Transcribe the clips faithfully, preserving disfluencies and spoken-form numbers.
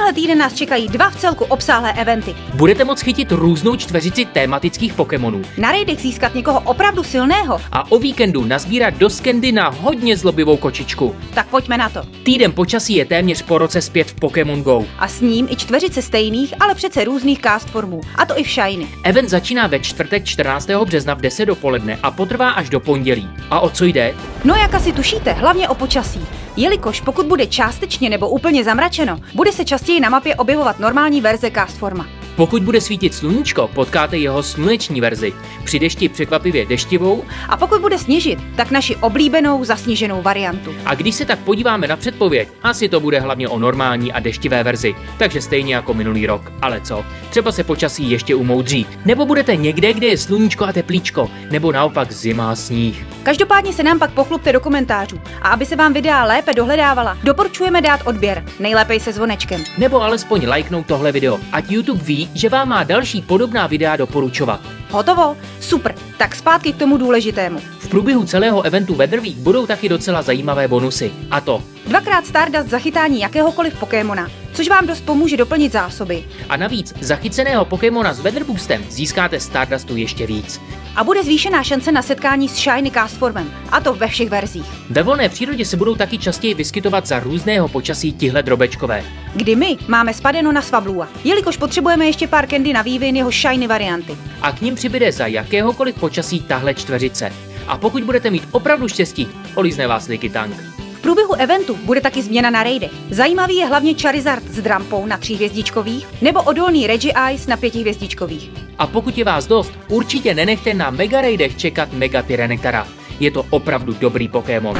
Tenhle týden nás čekají dva v celku obsáhlé eventy. Budete moct chytit různou čtveřici tématických Pokémonů. Na raidech získat někoho opravdu silného. A o víkendu nazbírat dost candy na hodně zlobivou kočičku. Tak pojďme na to. Týden počasí je téměř po roce zpět v Pokémon Go. A s ním i čtveřice stejných, ale přece různých cast formů. A to i v Shiny. Event začíná ve čtvrtek čtrnáctého března v deset dopoledne a potrvá až do pondělí. A o co jde? No jak asi tušíte, hlavně o počasí. Jelikož pokud bude částečně nebo úplně zamračeno, bude se častěji na mapě objevovat normální verze cast forma. Pokud bude svítit sluníčko, potkáte jeho sluneční verzi. Při dešti překvapivě deštivou. A pokud bude sněžit, tak naši oblíbenou zasněženou variantu. A když se tak podíváme na předpověď, asi to bude hlavně o normální a deštivé verzi. Takže stejně jako minulý rok. Ale co? Třeba se počasí ještě umoudří. Nebo budete někde, kde je sluníčko a teplíčko. Nebo naopak zima a sníh. Každopádně se nám pak pochlupte do komentářů. A aby se vám videa lépe dohledávala, doporučujeme dát odběr. Nejlépe se zvonečkem. Nebo alespoň lajknout tohle video, ať YouTube ví, že vám má další podobná videa doporučovat. Hotovo? Super, tak zpátky k tomu důležitému. V průběhu celého eventu Weather Week budou taky docela zajímavé bonusy. A to dvakrát Stardust za chytání jakéhokoliv Pokémona, což vám dost pomůže doplnit zásoby. A navíc zachyceného Pokémona s Weather Boostem získáte Stardustu ještě víc. A bude zvýšená šance na setkání s Shiny cast formem, a to ve všech verzích. Ve volné přírodě se budou taky častěji vyskytovat za různého počasí tihle drobečkové. Kdy my máme spadeno na Swablua, jelikož potřebujeme ještě pár candy na vývin jeho Shiny varianty. A k nim přibyde za jakéhokoliv počasí tahle čtveřice. A pokud budete mít opravdu štěstí, olízne vás Lickitung. V průběhu eventu bude taky změna na raidech. Zajímavý je hlavně Charizard s drampou na tříhvězdičkových nebo odolný Regice na pětihvězdičkových. A pokud je vás dost, určitě nenechte na mega raidech čekat Mega Tyraniktara. Je to opravdu dobrý Pokémon.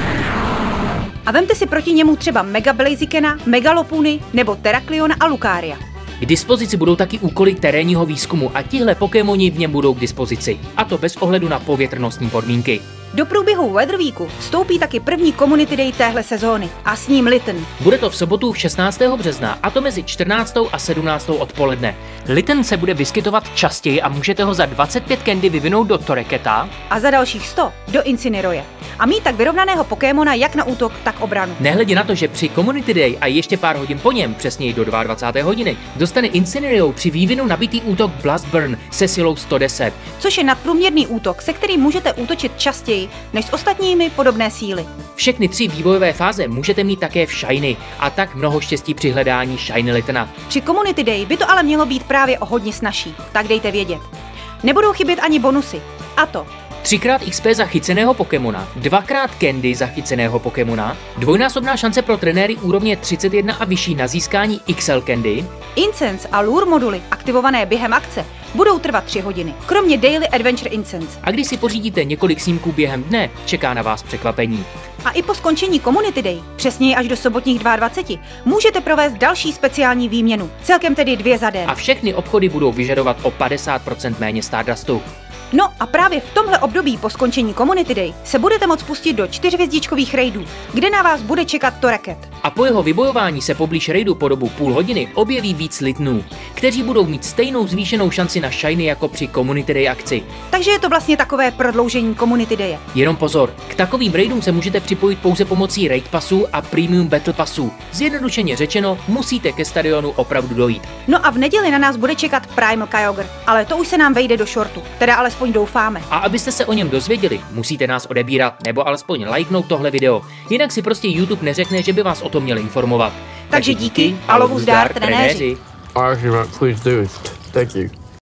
A vemte si proti němu třeba Mega Blazikena, Mega Lopuny nebo Terakliona a Lucaria. K dispozici budou taky úkoly terénního výzkumu a tihle Pokémoni v něm budou k dispozici. A to bez ohledu na povětrnostní podmínky. Do průběhu Weather Weeku vstoupí taky první Community Day téhle sezóny a s ním Litten. Bude to v sobotu šestnáctého března a to mezi čtrnáctou a sedmnáctou odpoledne. Litten se bude vyskytovat častěji a můžete ho za dvacet pět candy vyvinout do Toreketa a za dalších sto do Incineroye. A mít tak vyrovnaného Pokémona jak na útok, tak obranu. Nehledě na to, že při Community Day a ještě pár hodin po něm, přesněji do dvacáté druhé hodiny, dostane Incineroye při vývinu nabitý útok Blast Burn se silou sto deset. Což je nadprůměrný útok, se kterým můžete útočit častěji než s ostatními podobné síly. Všechny tři vývojové fáze můžete mít také v Shiny a tak mnoho štěstí při hledání Shiny Littena. Při Community Day by to ale mělo být právě o hodně snazší, tak dejte vědět. Nebudou chybět ani bonusy, a to třikrát X P za chyceného Pokémona, dvakrát Candy za chyceného Pokémona, dvojnásobná šance pro trenéry úrovně třicet jedna a vyšší na získání X L Candy, Incense a Lure moduly aktivované během akce budou trvat tři hodiny, kromě Daily Adventure Incense. A když si pořídíte několik snímků během dne, čeká na vás překvapení. A i po skončení Community Day, přesněji až do sobotních dvaceti dvou, můžete provést další speciální výměnu, celkem tedy dvě za den. A všechny obchody budou vyžadovat o padesát procent méně Stardustu. No a právě v tomhle období po skončení Community Day se budete moct pustit do čtyřhvězdičkových raidů, kde na vás bude čekat Toreket. A po jeho vybojování se poblíž raidu po dobu půl hodiny objeví víc Littenů, kteří budou mít stejnou zvýšenou šanci na Shiny jako při Community Day akci. Takže je to vlastně takové prodloužení Community Daye. Jenom pozor, k takovým raidům se můžete připojit pouze pomocí raid pasů a premium battle pasů. Zjednodušeně řečeno, musíte ke stadionu opravdu dojít. No a v neděli na nás bude čekat Primal Kyogre, ale to už se nám vejde do shortu, teda alespoň doufáme. A abyste se o něm dozvěděli, musíte nás odebírat nebo alespoň lajknout tohle video. Jinak si prostě YouTube neřekne, že by vás o tom měl informovat. Takže díky a lovu zdar, trenéři. Argument, please do. Thank you.